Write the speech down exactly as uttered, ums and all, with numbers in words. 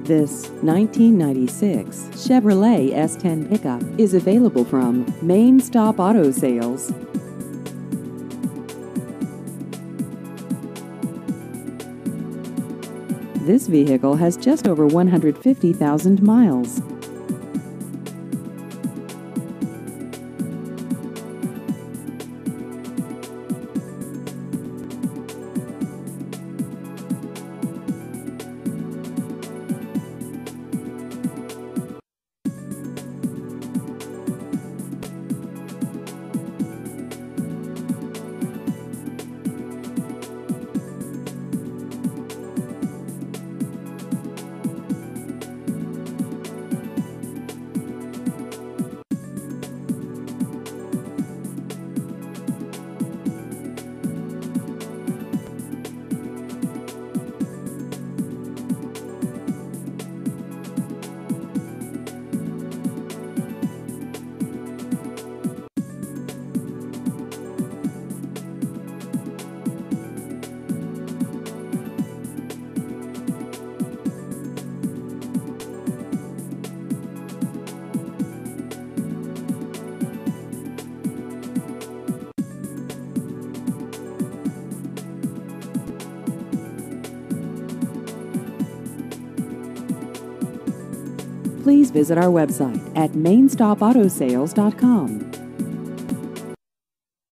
This nineteen ninety-six Chevrolet S ten pickup is available from Main Stop Auto Sales. This vehicle has just over one hundred fifty thousand miles. Please visit our website at main stop auto sales dot com.